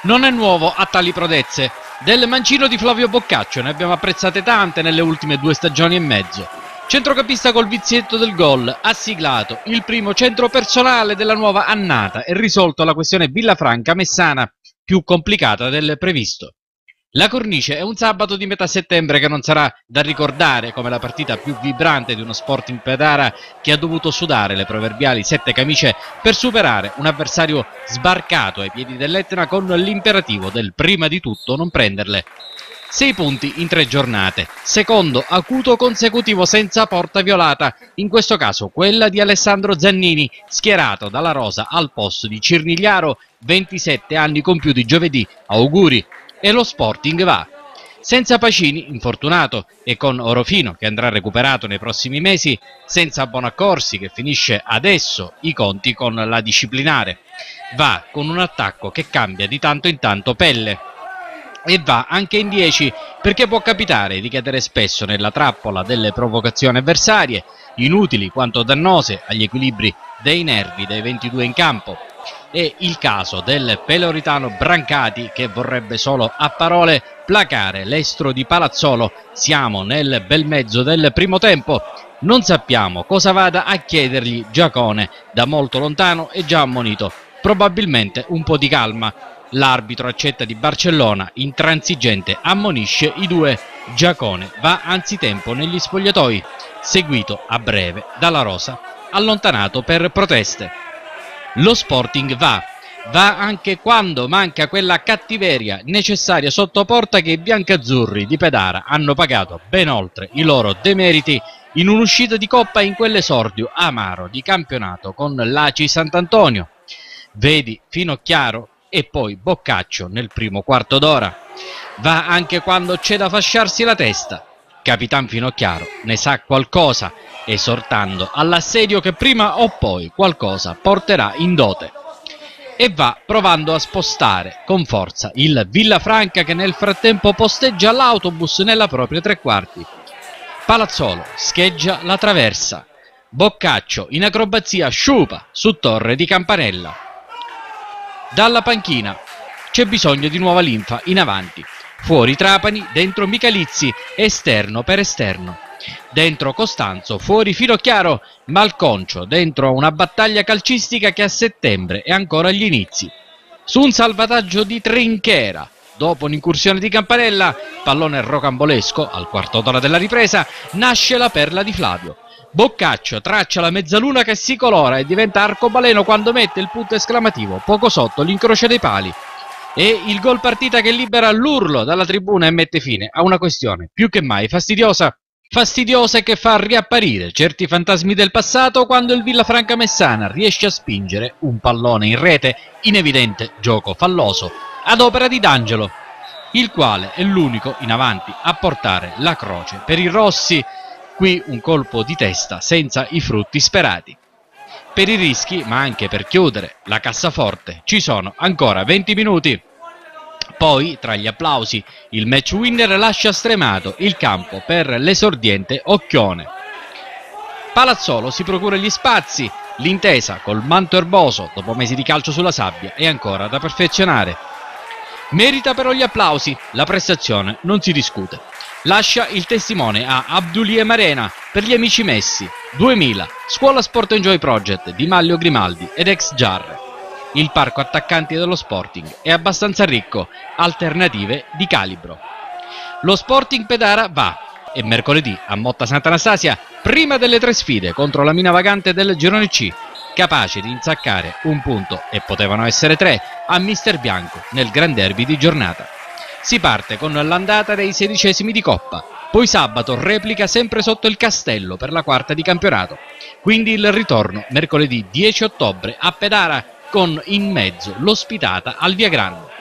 Non è nuovo a tali prodezze. Del mancino di Flavio Boccaccio ne abbiamo apprezzate tante nelle ultime 2 stagioni e mezzo. Centrocampista col vizietto del gol, ha siglato il primo centro personale della nuova annata e risolto la questione Villafranca-Messana, più complicata del previsto. La cornice è un sabato di metà settembre che non sarà da ricordare come la partita più vibrante di uno Sporting Pescara che ha dovuto sudare le proverbiali 7 camicie per superare un avversario sbarcato ai piedi dell'Etna con l'imperativo del prima di tutto non prenderle. 6 punti in 3 giornate, secondo acuto consecutivo senza porta violata, in questo caso quella di Alessandro Zannini, schierato dalla rosa al posto di Cirnigliaro, 27 anni compiuti giovedì, auguri. E lo Sporting va. Senza Pacini, infortunato, e con Orofino, che andrà recuperato nei prossimi mesi, senza Bonaccorsi, che finisce adesso i conti con la disciplinare. Va con un attacco che cambia di tanto in tanto pelle. E va anche in 10, perché può capitare di cadere spesso nella trappola delle provocazioni avversarie, inutili quanto dannose agli equilibri dei nervi dei 22 in campo. È il caso del peloritano Brancati che vorrebbe solo a parole placare l'estro di Palazzolo. Siamo nel bel mezzo del primo tempo, non sappiamo cosa vada a chiedergli Giacone, da molto lontano e già ammonito, probabilmente un po' di calma. L'arbitro accetta di Barcellona, intransigente, ammonisce i due. Giacone va anzitempo negli spogliatoi, seguito a breve dalla rosa, allontanato per proteste. Lo Sporting va anche quando manca quella cattiveria necessaria sotto porta che i biancazzurri di Pescara hanno pagato ben oltre i loro demeriti in un'uscita di coppa in quell'esordio amaro di campionato con l'Aci Sant'Antonio. Vedi Finocchiaro e poi Boccaccio nel primo quarto d'ora. Va anche quando c'è da fasciarsi la testa. Capitan Finocchiaro ne sa qualcosa, esortando all'assedio che prima o poi qualcosa porterà in dote. E va provando a spostare con forza il Villafranca che nel frattempo posteggia l'autobus nella propria tre quarti. Palazzolo scheggia la traversa. Boccaccio in acrobazia sciupa su torre di campanella. Dalla panchina c'è bisogno di nuova linfa in avanti. Fuori Trapani, dentro Michalizzi, esterno per esterno. Dentro Costanzo, fuori Finocchiaro, Malconcio, dentro una battaglia calcistica che a settembre è ancora agli inizi. Su un salvataggio di Trinchera, dopo un'incursione di Campanella, pallone rocambolesco, al quarto d'ora della ripresa, nasce la perla di Flavio. Boccaccio traccia la mezzaluna che si colora e diventa arcobaleno quando mette il punto esclamativo poco sotto l'incrocio dei pali. E il gol partita che libera l'urlo dalla tribuna e mette fine a una questione più che mai fastidiosa e che fa riapparire certi fantasmi del passato quando il Villafranca Messana riesce a spingere un pallone in rete in evidente gioco falloso ad opera di D'Angelo, il quale è l'unico in avanti a portare la croce per i rossi. Qui un colpo di testa senza i frutti sperati. Per i rischi, ma anche per chiudere la cassaforte, ci sono ancora 20 minuti. Poi, tra gli applausi, il match winner lascia stremato il campo per l'esordiente Occhione. Palazzolo si procura gli spazi, l'intesa col manto erboso dopo mesi di calcio sulla sabbia è ancora da perfezionare. Merita però gli applausi, la prestazione non si discute. Lascia il testimone a Abdulie Marena per gli amici messi, 2000, Scuola Sport Enjoy Project di Maglio Grimaldi ed ex Giarre. Il parco attaccanti dello Sporting è abbastanza ricco, alternative di calibro. Lo Sporting Pescara va e mercoledì a Motta Sant'Anastasia, prima delle 3 sfide contro la mina vagante del Girone C, capace di insaccare un punto, e potevano essere 3, a Mister Bianco nel Gran Derby di giornata. Si parte con l'andata dei 16esimi di Coppa, poi sabato replica sempre sotto il Castello per la quarta di campionato, quindi il ritorno mercoledì 10 ottobre a Pescara con in mezzo l'ospitata al Viagrano.